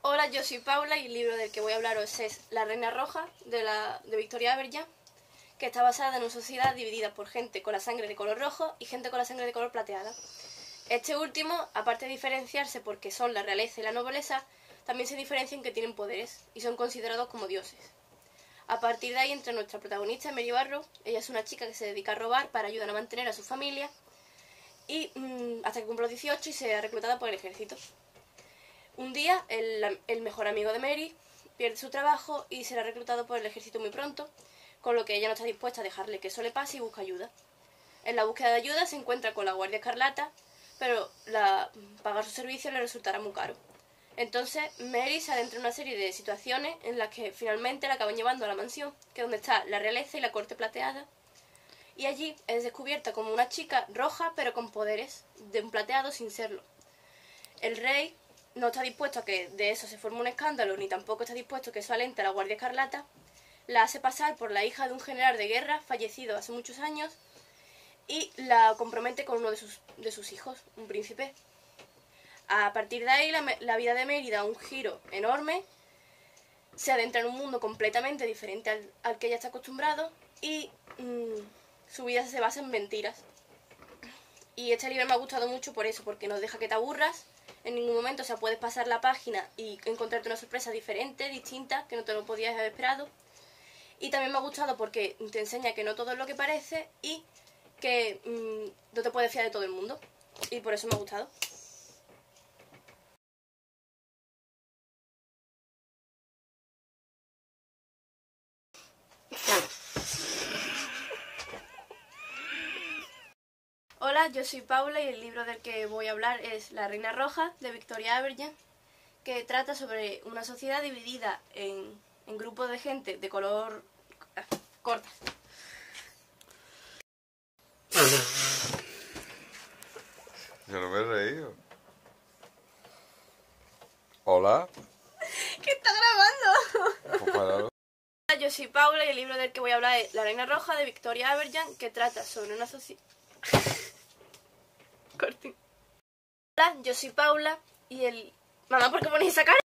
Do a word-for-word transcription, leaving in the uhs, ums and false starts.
Hola, yo soy Paula y el libro del que voy a hablaros es La Reina Roja, de, la, de Victoria Aberjan, que está basada en una sociedad dividida por gente con la sangre de color rojo y gente con la sangre de color plateada. Este último, aparte de diferenciarse porque son la realeza y la nobleza, también se diferencian que tienen poderes y son considerados como dioses. A partir de ahí entra nuestra protagonista, Mary Barrow. Ella es una chica que se dedica a robar para ayudar a mantener a su familia y mmm, hasta que cumple los dieciocho y sea reclutada por el ejército. Un día, el, el mejor amigo de Mary pierde su trabajo y será reclutado por el ejército muy pronto, con lo que ella no está dispuesta a dejarle que eso le pase y busca ayuda. En la búsqueda de ayuda se encuentra con la Guardia Escarlata, pero la, pagar su servicio le resultará muy caro. Entonces, Mary se adentra en una serie de situaciones en las que finalmente la acaban llevando a la mansión, que es donde está la realeza y la corte plateada, y allí es descubierta como una chica roja pero con poderes, de un plateado sin serlo. El rey no está dispuesto a que de eso se forme un escándalo, ni tampoco está dispuesto a que eso alente a la Guardia Escarlata. La hace pasar por la hija de un general de guerra fallecido hace muchos años y la compromete con uno de sus, de sus hijos, un príncipe. A partir de ahí la, la vida de Mary da un giro enorme, se adentra en un mundo completamente diferente al, al que ella está acostumbrado y mmm, su vida se basa en mentiras. Y este libro me ha gustado mucho por eso, porque no deja que te aburras en ningún momento. O sea, puedes pasar la página y encontrarte una sorpresa diferente, distinta, que no te lo podías haber esperado. Y también me ha gustado porque te enseña que no todo es lo que parece y que mmm, no te puedes fiar de todo el mundo. Y por eso me ha gustado. Hola, yo soy Paula y el libro del que voy a hablar es La Reina Roja, de Victoria Aberjan, que trata sobre una sociedad dividida en, en grupos de gente de color... Ah, corta. Yo no me he reído. ¿Hola? ¿Qué está grabando? Pues para... Hola, yo soy Paula y el libro del que voy a hablar es La Reina Roja, de Victoria Aberjan, que trata sobre una sociedad... Cortín. Hola, yo soy Paula y el... Mamá, ¿por qué ponéis esa cara?